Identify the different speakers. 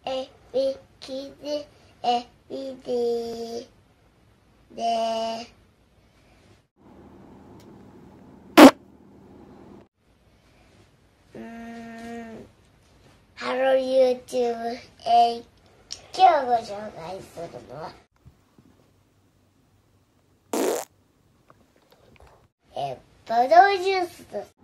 Speaker 1: エビキリエビリでハロー YouTube、今日ご紹介するのはブドウジュースです。